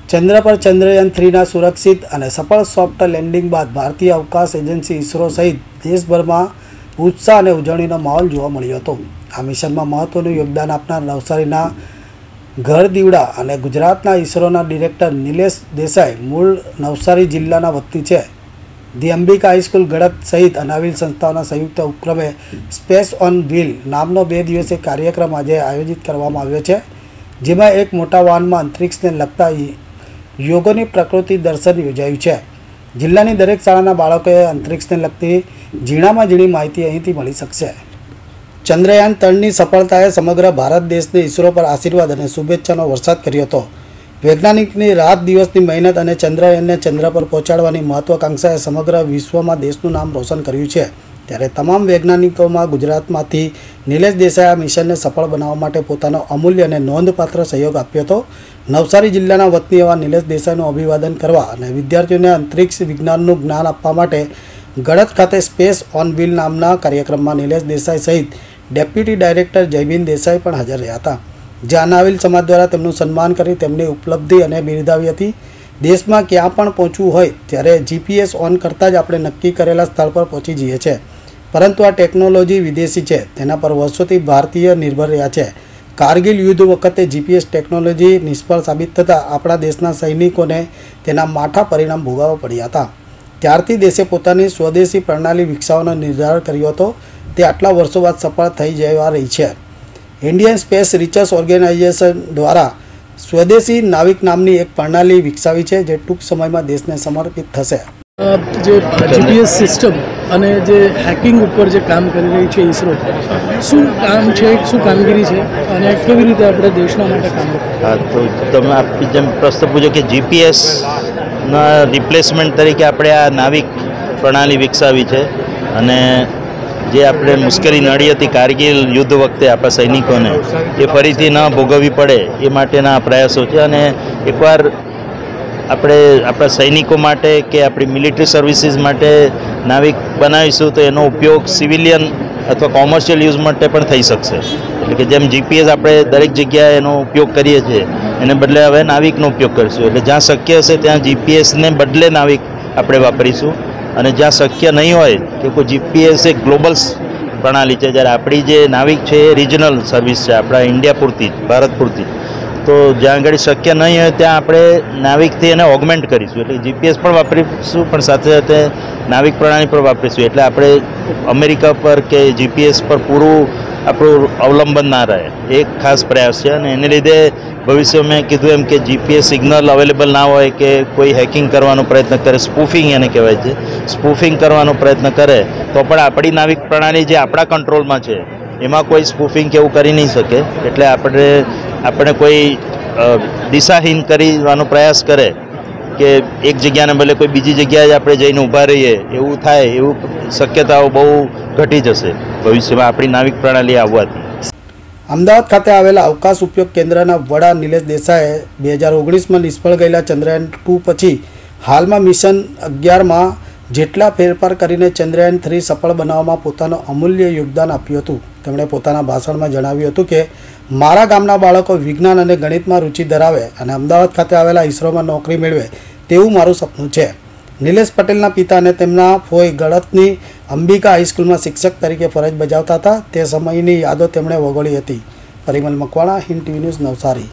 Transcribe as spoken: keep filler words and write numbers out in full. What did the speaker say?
चंद्र पर चंद्रयान थ्रीना सुरक्षित और सफल सॉफ्ट लेंडिंग बाद भारतीय अवकाश एजेंसी इसरो सहित देशभर में उत्साह और उजवણીનો माहौल જોવા મળ્યો હતો। आ मिशन में महत्वનું योगदान આપનાર नवसारीना ઘરદીવડા અને ગુજરાતના ઇસરોના ડિરેક્ટર નિલેશ દેસાઈ મૂળ નવસારી જિલ્લાના વતની છે। ધી અંબિકા હાઈસ્કૂલ ગળત સહિત અનાવિલ સંસ્થાઓના સંયુક્ત ઉપક્રમે સ્પેસ ઓન વ્હીલ નામનો બે દિવસીય કાર્યક્રમ આજે આયોજિત કરવામાં આવ્યો છે, જેમાં એક મોટા વાહનમાં અંતરિક્ષને લગતા યોગોની પ્રકૃતિ દર્શન યોજાયું છે। જિલ્લાની દરેક શાળાના બાળકોએ અંતરિક્ષને લગતી ઝીણામાં ઝીણી માહિતી અહીંથી મળી શકશે। चंद्रयान ત્રણની સફળતાએ સમગ્ર ભારત દેશને ઈસરો પર આશીર્વાદ અને શુભેચ્છાનો વરસાદ કર્યો હતો। વૈજ્ઞાનિકની રાત દિવસની મહેનત અને ચંદ્રયાનને ચંદ્ર પર પહોંચાડવાની મહત્વાકાંક્ષાએ સમગ્ર વિશ્વમાં દેશનું નામ રોશન કર્યું છે। ત્યારે તમામ વૈજ્ઞાનિકોમાં ગુજરાતમાંથી નિલેશ દેસાઈએ આ મિશનને સફળ બનાવવા માટે પોતાનો અમૂલ્ય અને નોંધપાત્ર સહયોગ આપ્યો હતો। નવસારી જિલ્લાના વતની એવા નિલેશ દેસાઈનું અભિવાદન કરવા અને વિદ્યાર્થીઓને અંતરિક્ષ વિજ્ઞાનનું જ્ઞાન આપવા માટે ગળત ખાતે સ્પેસ ઓન વ્હીલ નામના કાર્યક્રમમાં નિલેશ દેસાઈ સહિત डेप्यूटी डायरेक्टर जयबीन देसाई पण हाजर रह्या हता। जे अनाविल समाज द्वारा तेमनुं सन्मान करी तेमनी उपलब्धि अने बिरदावी हती। देश में क्या पण पहोंचवुं होय त्यारे जीपीएस ऑन करता ज आपणे नक्की करेला स्थळ पर पहोंची जईए छे, परंतु आ टेक्नोलॉजी विदेशी है, तेना पर वर्षोथी भारतीय निर्भर रह्या छे। कारगिल युद्ध वखते जीपीएस टेक्नोलॉजी निष्फळ साबित थता आपणा देशना सैनिकोने तेना माठा परिणाम भोगववा पड्या हता। त्यारथी देशे पोतानी स्वदेशी प्रणाली विकसावવાનો निर्धार कर्यो हतो। તે આટલા વર્ષો બાદ સફળ થઈ જવા રહી છે। ઇન્ડિયન સ્પેસ રિસર્ચ ઓર્ગેનાઇઝેશન દ્વારા સ્વદેશી નાવિક નામની એક પ્રણાલી વિકસાવી છે, જે ટૂંક સમયમાં દેશને સમર્પિત થશે। જે જીપીએસ સિસ્ટમ અને જે હેકિંગ ઉપર જે કામ કરી રહી છે ઈસરો, શું કામ છે, શું કામગીરી છે અને કેવી રીતે આપણે દેશના માટે કામ કરે? હા, તો તમે આપણી જેમ પ્રશ્ન પૂછો કે જીપીએસના રિપ્લેસમેન્ટ તરીકે આપણે આ નાવિક પ્રણાલી વિકસાવી છે અને જે આપણે મુશ્કેલી નડી હતી કારગિલ યુદ્ધ વખતે આપણા સૈનિકોને એ ફરીથી ન ભોગવવી પડે એ માટેના પ્રયાસો છે। અને એકવાર આપણે આપણા સૈનિકો માટે કે આપણી મિલિટરી સર્વિસીસ માટે નાવિક બનાવીશું તો એનો ઉપયોગ સિવિલિયન અથવા કોમર્શિયલ યુઝ માટે પણ થઈ શકશે। એટલે કે જેમ જીપીએસ આપણે દરેક જગ્યાએ એનો ઉપયોગ કરીએ છીએ એને બદલે હવે નાવિકનો ઉપયોગ કરીશું। એટલે જ્યાં શક્ય હશે ત્યાં જીપીએસને બદલે નાવિક આપણે વાપરીશું અને જ્યાં શક્ય નહીં હોય કે કોઈ જીપીએસ એક ગ્લોબલ પ્રણાલી છે, જ્યારે આપણી જે નાવિક છે એ રિજનલ સર્વિસ છે, આપણા ઇન્ડિયા પૂરતી જ, ભારત પૂરતી। તો જ્યાં આગળ શક્ય નહીં હોય ત્યાં આપણે નાવિકથી એને ઓગમેન્ટ કરીશું। એટલે જીપીએસ પણ વાપરીશું પણ સાથે સાથે નાવિક પ્રણાલી પણ વાપરીશું। એટલે આપણે અમેરિકા પર કે જીપીએસ પર પૂરું આપણું અવલંબન ના રહે, એક ખાસ પ્રયાસ છે। અને એને લીધે ભવિષ્યમાં કીધું એમ કે જીપીએસ સિગ્નલ અવેલેબલ ના હોય કે કોઈ હેકિંગ કરવાનો પ્રયત્ન કરે, સ્પૂફિંગ એને કહેવાય છે, સ્પૂફિંગ કરવાનો પ્રયત્ન કરે તો પણ આપણી નાવિક પ્રણાલી જે આપણા કંટ્રોલમાં છે એમાં કોઈ સ્પૂફિંગ કે એવું કરી નહીં શકે। એટલે આપણે આપણે કોઈ દિશાહીન કરવાનો પ્રયાસ કરે કે એક જગ્યાને બદલે કોઈ બીજી જગ્યાએ આપણે જઈને ઊભા રહીએ એવું થાય, એવું શક્યતાઓ બહુ ઘટી જશે ભવિષ્યમાં આપણી નાવિક પ્રણાલી આવવાથી। અમદાવાદ ખાતે આવેલા અવકાશ ઉપયોગ કેન્દ્રના વડા નિલેશ દેસાઈએ બે હજાર ઓગણીસમાં નિષ્ફળ ગયેલા ચંદ્રયાન ટુ પછી હાલમાં મિશન અગિયારમાં જેટલા ફેરફાર કરીને ચંદ્રયાન થ્રી સફળ બનાવવામાં પોતાનું અમૂલ્ય યોગદાન આપ્યું હતું। તેમણે પોતાના ભાષણમાં જણાવ્યું હતું કે મારા ગામના બાળકો વિજ્ઞાન અને ગણિતમાં રુચિ ધરાવે અને અમદાવાદ ખાતે આવેલા ઈસરોમાં નોકરી મેળવે તેવું મારું સપનું છે। નિલેશ પટેલના પિતા અને તેમના ફોઈ ગળતની અંબિકા હાઈસ્કૂલમાં શિક્ષક તરીકે ફરજ બજાવતા હતા। તે સમયની યાદો તેમણે વગોળી હતી। Parimal Makwana, Hind TV news, Navsari.